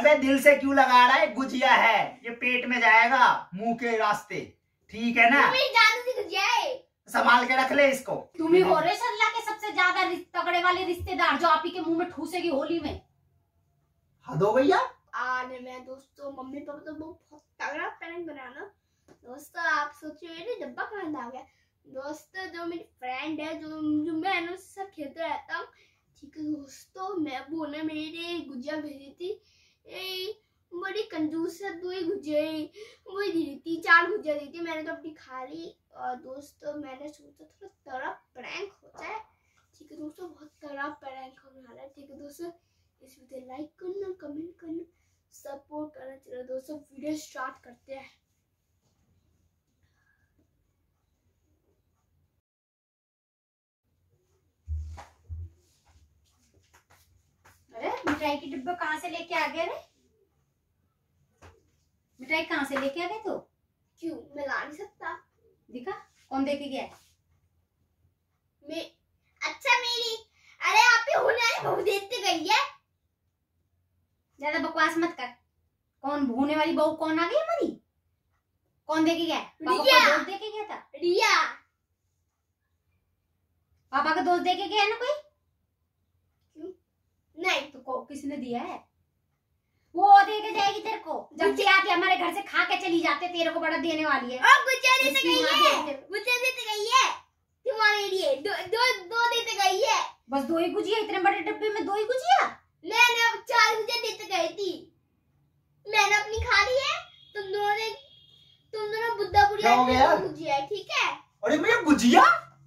अबे दिल से क्यों लगा रहा है? गुजिया है, ये पेट में जाएगा मुंह के रास्ते, ठीक है ना? गुजिया है, संभाल के रख ले इसको। तुम ही हो रहे सरला के सबसे ज्यादा तगड़े वाले रिश्तेदार जो आप ही के मुंह में ठूसेगी होली में। हद हो गई यार। आने में दोस्तों मम्मी पापा तो बहुत तगड़ा प्रैंक बनाना। दोस्तों आप सोचिए मेरे डब्बा कहाँ आ गया। दोस्तों जो मेरी फ्रेंड है जो मैं उसके साथ खेलते रहता हूँ, ठीक है दोस्तों, मैं वो ने मेरी गुजिया भेजी थी, बड़ी कंजूस है, 2 ही गुजिया वही दी थी, 4 गुजिया दी थी, मैंने तो अपनी खा ली। और दोस्तों मैंने सोचा थोड़ा तगड़ा प्रैंक हो जाए, ठीक है दोस्तों, बहुत तगड़ा प्रैंक होने वाला है, ठीक है दोस्तों। इस वीडियो लाइक करना, कमेंट करना, सपोर्ट करना। चलो दोस्तों वीडियो स्टार्ट करते हैं। अरे मिठाई की डिब्बा कहाँ से लेके आ गए रे? मिठाई कहाँ से लेके आ गए तो? क्यों मैं ला नहीं सकता? दिखा कौन देके गया है? मैं अच्छा मेरी, अरे आप ही होने वाली बहू देते गई है। ज्यादा बकवास मत कर। कौन होने वाली बहू कौन आ गई हमारी? कौन देके गया? पापा का दोस्त देके गया था। रिया पापा का दोस्त देके गया है ना कोई? क्यों नहीं तो किसने दिया है? वो देके जाएगी तेरे को जब से आके हमारे घर से खा के चली जाते, तेरे को बड़ा देने वाली है। और गुजिया देते गई है, गुजिया देते गई है तुम्हारे लिए, दो देते गई है। बस 2 ही गुजिया? इतने बड़े डब्बे में 2 ही गुजिया? मैंने 4 गुजिया देते गई थी, मैंने अपनी खा ली है। तुम दोनों बुद्धा बुढ़िया गुजिया है, ठीक है? अरे भैया गुजिया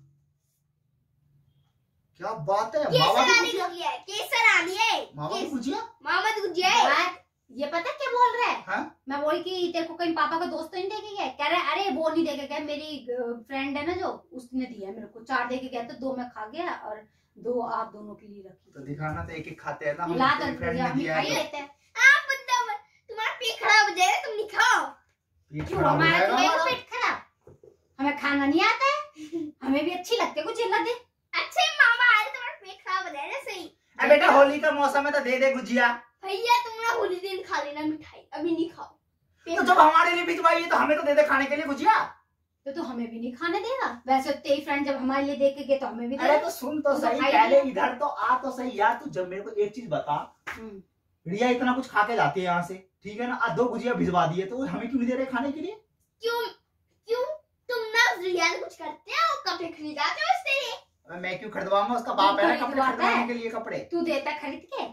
क्या बात है? केसर आनी है, केसर आनी है, मामा की गुजिया, मामा की गुजिया है। ये पता क्या बोल रहा है? हाँ? मैं बोल कि तेरे को कहीं पापा का दोस्त तो नहीं देके गया? कह रहा है अरे वो नहीं देके गया, मेरी फ्रेंड है ना जो, उसने दिया मेरे को। 4 देके गया तो 2 मैं खा गया और 2 आप दोनों के लिए रखी। तो दिखाना तो एक खाते हैं ना, ला हम कर फ्रेंड ने दिया है। आप तुम्हारा पेट खराब हो जाएगा, तुम नहीं खाओ। पेट खराब हो जाएगा। पेट खराब? हमें खाना नहीं आता है, हमें भी अच्छी लगती है कुछ चिल्ला दे। अच्छे मामा आ रहे, तुम्हारा पेट खराब हो जाएगा। सही अरे बेटा होली का मौसम है तो दे दे गुजिया। भैया तुम्हारा होली दिन खा लेना मिठाई, अभी नहीं खाओ। तो जब हमारे लिए भिजवाई है तो हमें तो दे दे खाने के लिए गुजिया। तो हमें भी नहीं खाने देगा? वैसे तेरी फ्रेंड जब हमारे लिए देके गए तो हमें भी। अरे तो सुन तो सही, पहले इधर तो आ तो सही यार। तू जब मेरे को एक चीज बता, रिया इतना कुछ खा के जाती है यहाँ से, ठीक है ना? 2 गुजिया भिजवा दिए तो हमें क्यों नहीं दे रहे खाने के लिए? क्यों तुम ना रिया से कुछ करते हो, कपड़े खरीदाते हो उसके लिए? मैं क्यों खरीदवाऊंगा? उसका बाप है कपड़े खरीदवाने के लिए। कपड़े तू देता खरीद के?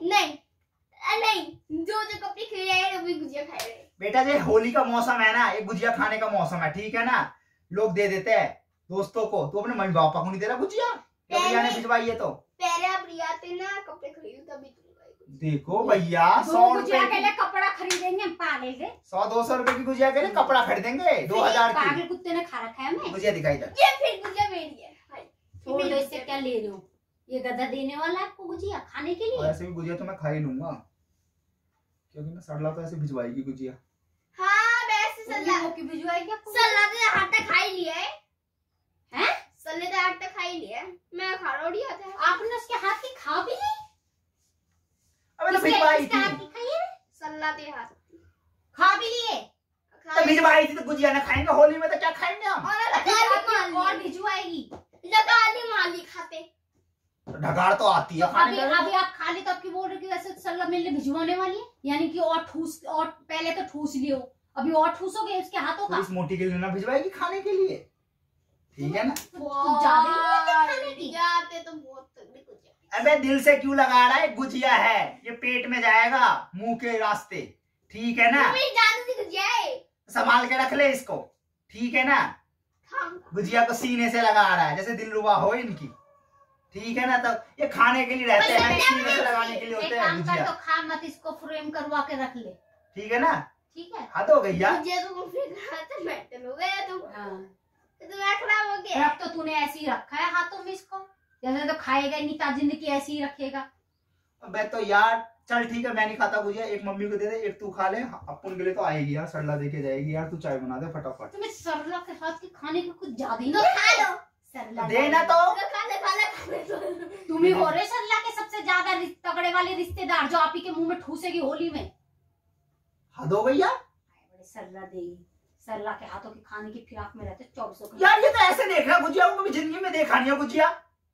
नहीं, जो कपड़े खरीदाए वो गुजिया खाए। बेटा ये होली का मौसम है ना, ये गुजिया खाने का मौसम है, ठीक है ना? लोग दे देते हैं दोस्तों को, तू अपने मम्मी पापा को नहीं दे रहा गुजिया? रिया ने भिजवाई है तो पहले आप रिया थे ना, कपड़े खरीदो तभी देखो भैया, 100 गुजिया के लिए कपड़ा खरीदेंगे हम पागल के? 100-200 रुपए की गुजिया के लिए कपड़ा खरीदेंगे 2000 की? पागल कुत्ते ने खा रखा है हमें। गुजिया दिखाई दे। ये फिर गुजिया मेरी है भाई, छोड़ दो, इससे क्या ले रहे हो? ये गधा देने वाला है आपको गुजिया खाने के लिए? ऐसे भी गुजिया तो मैं खा ही लूंगा, क्योंकि ना सरला तो ऐसे भिजवाएगी गुजिया। हाँ वैसे सल्ला की भिजवाएगी आपको? सल्ला तो आटा खा ही लिया है, हैं? सल्ले तो आटा खा ही लिया है, मैं खा रोटी आता है। आपने उसके हाथ की खा भी ली? अबे तो भिजवाई थी, सल्ला ते हाथ खा भी लिए? तो भिजवाई थी तो गुजिया ना खाएंगे? होली में तो क्या खाएंगे हम? और भिजवाएगी? लगाली माली खाते ढगाड़ तो आती है खाने का। अभी आप खा ली तो आपकी बोल रहे कि वैसे सल्ला मेरे लिए भिजवाने वाली है, यानी कि और ठूस, और पहले तो ठूस लियो, अभी और ठूसोगे उसके हाथों का? इस मोटी के लिए ना भिजवाएगी खाने के लिए, ठीक है ना? जाते तो बहुत तगड़ी गुजिया। अबे दिल से क्यों लगा रहा है? गुजिया है, ये पेट में जाएगा मुंह के रास्ते, ठीक है ना? मेरी जान सी गुजिया है, संभाल के रख ले इसको, ठीक है ना? गुजिया को सीने से लगा रहा है जैसे दिलरुबा हो इनकी, ठीक है ना? तब ये खाने के लिए रहते हैं, सीने से लगाने के लिए होते हैं गुजिया। तो खा मत, इसको फ्रेम करवा के रख ले, ठीक है ना? ठीक है? हाँ तो गैया गुजिया तो फिर खाते मेंटल हो गया तुम। तुम्हारा खराब हो गया। रख तो तूने ऐसे ही रखा है हाथों में इसको, जैसे तो खाएगा नहीं, जिंदगी ऐसे ही रखेगा। अबे तो यार चल ठीक है, मैं नहीं खाता गुजिया, एक मम्मी को दे दे, एक तू खा ले, अपन के लिए तो आएगी यार, सरला देके जाएगी यार। तू चाय बना दे फटाफट। तुम्हें सरला के हाथ के खाने के कुछ ज्यादा ही तो खा लो, सरला देना तो खा ले। तुम ही हो रहे सरला के सबसे ज्यादा तगड़े वाले रिश्तेदार जो आप ही के मुंह में ठूसेगी होली में। हद हो गई यार। बड़े सरला देगी, सरला के हाथों की खाने की फिराक में रहते 24 यार ये तो ऐसे देख रहा गुजिया को, कभी जिंदगी में देखा नहीं है गुजिया।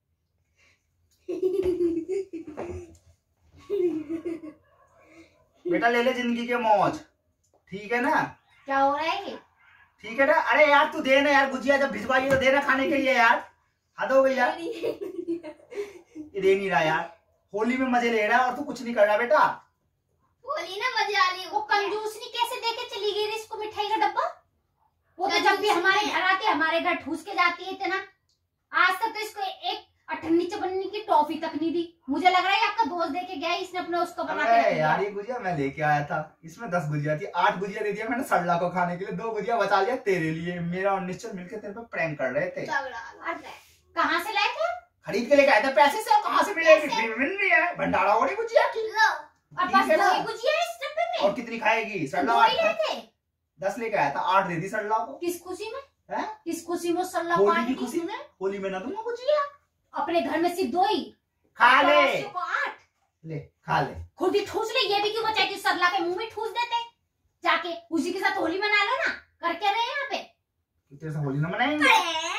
बेटा ले ले जिंदगी के मौज, ठीक है ना। क्या हो रहा है ये? ठीक है ना। अरे यार तू देना यार गुजिया, जब भिजवाई तो देना खाने के लिए यार। हद हो गई यार, ये दे नहीं रहा यार। होली में मजे ले रहा है और तू कुछ नहीं कर रहा बेटा। होली ना मजे आ रही है। वो कंजूसनी कैसे देके चली गई इसको मिठाई का डब्बा। वो तो जब भी हमारे घर आती है हमारे घर ठूस के जाती है इतना। आज तक तो इसको एक अठन्नी चवन्नी की टॉफी तक नहीं दी। मुझे लग रहा है आपका दोस्त देके गया, इसने अपने उसको बना के रख दिया। यार ये गुजिया मैं लेके आया था, इसमें 10 गुजिया थी, 8 गुजिया दे दिया मैंने सरला को खाने के लिए, 2 गुजिया बचा लिया तेरे लिए। मेरा और निश्चल मिलकर तेरे पे प्रैंक कर रहे थे। कहाँ से लाए थे? खरीद के लेके आए थे पैसे से। कहाँ से मिलेगी? मिल रही है भंडारा हो रही गुजिया की। और बस 2 गुजिया इस डब्बे में। और कितनी खाएगी? सरला 10 लेके आया था, 8 दे दी सरला को। किस खुशी में? है? किस खुशी में सरला? होली की खुशी में। होली में ना दूंगा गुजिया। अपने घर में सिर्फ 2 ही खा ले। 8 ले खा ले। खुद ही ठूस ले। ये भी क्यों बचाई? सरला के मुंह में ठूस देते जाके। उसी के साथ होली मना लो ना। कर क्या रहे हैं यहाँ पे? तेरे से होली ना मनाएंगे।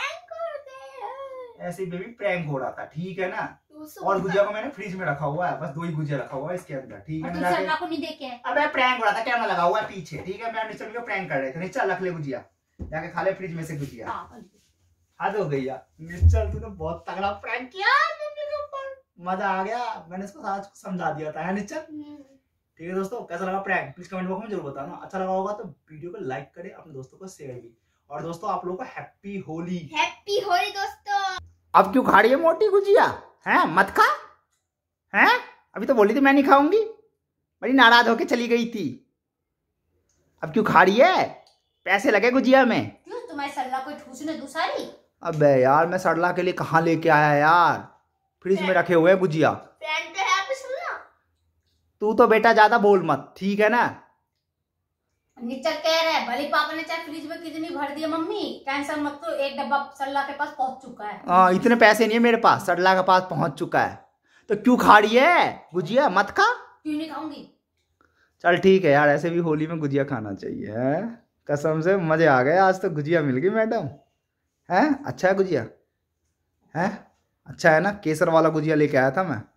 ऐसे बेबी प्रैंक हो रहा था, ठीक है ना। और गुजिया को मैंने फ्रिज में रखा हुआ है, बस 2 ही गुजिया रखा हुआ है इसके अंदर, ठीक है। सरला को नहीं देखे। अबे प्रैंक हो रहा था, कैमरा लगा हुआ है पीछे, ठीक है। मैं निश्चल को प्रैंक कर रहे थे। निश्चल रख ले गुजिया, जाके खा ले फ्रिज में से गुजिया। हद हो गई यार निश्चल, तूने बहुत तगड़ा प्रैंक किया मम्मी के ऊपर। मजा आ गया, मैंने इसको आज समझा दिया था, है निश्चल। ठीक है दोस्तों, कैसा लगा प्रैंक प्लीज कमेंट बॉक्स में जरूर बताना। अच्छा लगा होगा तो वीडियो को लाइक करें, अपने दोस्तों को शेयर भी। और दोस्तों आप लोगों को हैप्पी होली। हैप्पी होली दोस्तों। अब क्यों खा रही है मोटी गुजिया? हैं मत खा। हैं अभी तो बोली थी मैं नहीं खाऊंगी, बड़ी नाराज होके चली गई थी। अब क्यों खा रही है? पैसे लगे गुजिया में। क्यों तुम्हारे सरला कोई ठूसने दूसरी? अबे यार मैं सरला के लिए कहाँ लेके आया यार, फ्रिज में रखे हुए गुजिया। फ्रेंड तो है आपके सरला। तू तो बेटा ज्यादा बोल मत, ठीक है ना। निश्चल कह रहे हैं भले पापा ने चाहे फ्रिज में कितनी भर दी है मम्मी, टेंशन मत लो, एक डब्बा सरला के पास पहुंच चुका है। हाँ इतने पैसे नहीं है मेरे पास, सरला के पास पहुंच चुका है। तो क्यों खा रही है गुजिया? मत खा। क्यों नहीं खाऊंगी? चल ठीक है यार, ऐसे भी होली में गुजिया खाना चाहिए है। कसम से मजे आ गए, आज तो गुजिया मिल गई मैडम। है अच्छा है गुजिया? है अच्छा है ना। केसर वाला गुजिया लेके आया था मैं।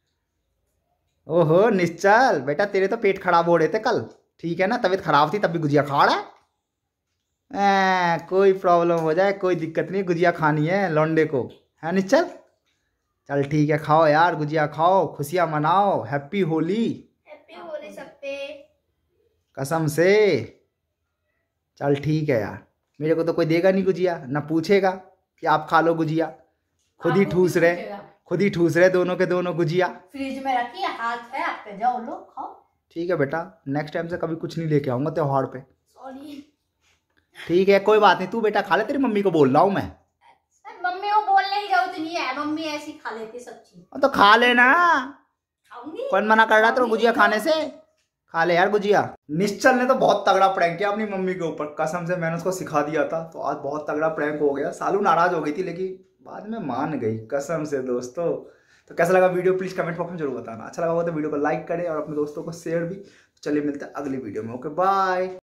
ओहो निश्चल बेटा, तेरे तो पेट खराब हो रहे थे कल, ठीक है ना। तबीयत खराब थी तब भी गुजिया खा रहा है। कोई प्रॉब्लम हो जाए कोई दिक्कत नहीं, गुजिया खानी है लौंडे को, है निश्चल। चल ठीक है, खाओ यार गुजिया खाओ, खुशियां मनाओ, हैप्पी होली। हैप्पी होली सब पे कसम से। चल ठीक है यार, मेरे को तो कोई देगा नहीं गुजिया, ना पूछेगा कि आप खा लो गुजिया। खुद ही ठूस रहे दोनों के दोनों गुजिया। फ्रिज में रखी है, हाथ है आपके, जाओ लो खाओ। ठीक है बेटा, नेक्स्ट टाइम से कभी कुछ नहीं लेके आऊंगा त्योहार पे। सॉरी। ठीक है कोई बात नहीं, तू बेटा खा ले, तेरी मम्मी को बोल रहा हूँ मैं। मम्मी को बोलने की जरूरत नहीं है, मम्मी ऐसी खा लेती सब चीज। तो खा लेना, खाऊंगी। कौन मना कर रहा था गुजिया खाने से? खा ले यार गुजिया। निश्चल ने तो बहुत तगड़ा प्रैंक किया अपनी मम्मी के ऊपर, कसम से मैंने उसको सिखा दिया था, तो आज बहुत तगड़ा प्रैंक हो गया। सालू नाराज हो गई थी लेकिन बाद में मान गई, कसम से दोस्तों। तो कैसा लगा वीडियो प्लीज कमेंट बॉक्स में जरूर बताना। अच्छा लगा हो तो वीडियो को लाइक करें और अपने दोस्तों को शेयर भी। चलिए मिलते हैं अगली वीडियो में, ओके बाय।